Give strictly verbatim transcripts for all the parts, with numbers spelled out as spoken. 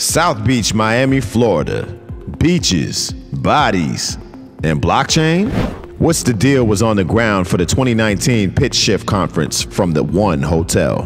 South Beach, Miami, Florida. Beaches, bodies, and blockchain? What's the Deal was on the ground for the twenty nineteen Pitch Shift Conference from the One Hotel.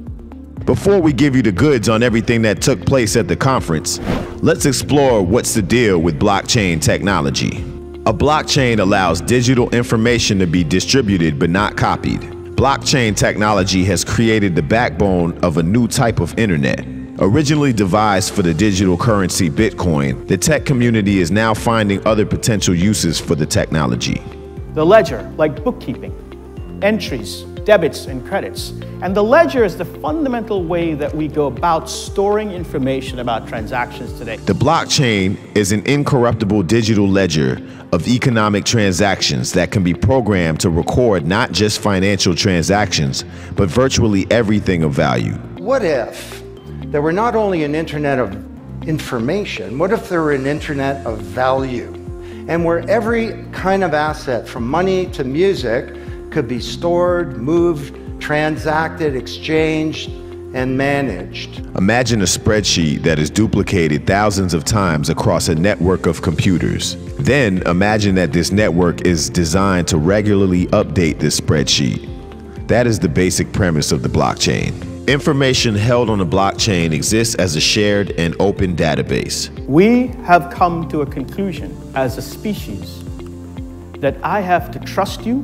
Before we give you the goods on everything that took place at the conference, let's explore what's the deal with blockchain technology. A blockchain allows digital information to be distributed but not copied. Blockchain technology has created the backbone of a new type of internet. Originally devised for the digital currency Bitcoin, the tech community is now finding other potential uses for the technology. The ledger, like bookkeeping, entries, debits, and credits. And the ledger is the fundamental way that we go about storing information about transactions today. The blockchain is an incorruptible digital ledger of economic transactions that can be programmed to record not just financial transactions, but virtually everything of value. What if there were not only an internet of information, what if there were an internet of value? And where every kind of asset, from money to music, could be stored, moved, transacted, exchanged, and managed. Imagine a spreadsheet that is duplicated thousands of times across a network of computers. Then imagine that this network is designed to regularly update this spreadsheet. That is the basic premise of the blockchain. Information held on a blockchain exists as a shared and open database. We have come to a conclusion as a species that I have to trust you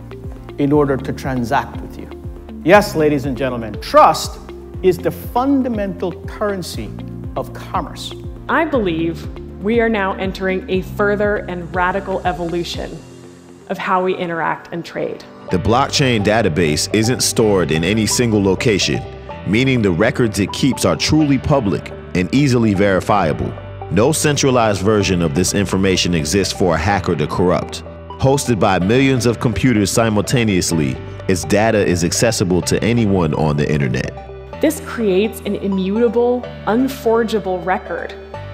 in order to transact with you. Yes, ladies and gentlemen, trust is the fundamental currency of commerce. I believe we are now entering a further and radical evolution of how we interact and trade. The blockchain database isn't stored in any single location, meaning the records it keeps are truly public and easily verifiable. No centralized version of this information exists for a hacker to corrupt. Hosted by millions of computers simultaneously, its data is accessible to anyone on the internet. This creates an immutable, unforgeable record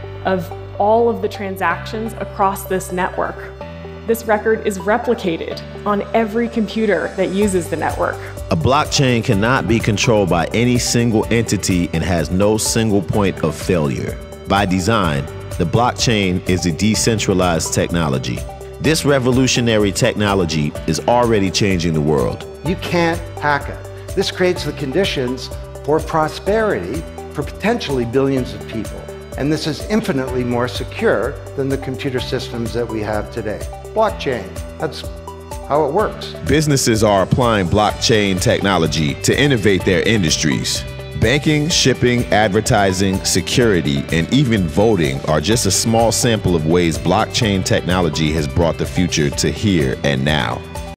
of all of the transactions across this network. This record is replicated on every computer that uses the network. A blockchain cannot be controlled by any single entity and has no single point of failure. By design, the blockchain is a decentralized technology. This revolutionary technology is already changing the world. You can't hack it. This creates the conditions for prosperity for potentially billions of people. And this is infinitely more secure than the computer systems that we have today. Blockchain, that's how it works. Businesses are applying blockchain technology to innovate their industries. Banking, shipping, advertising, security, and even voting are just a small sample of ways blockchain technology has brought the future to here and now.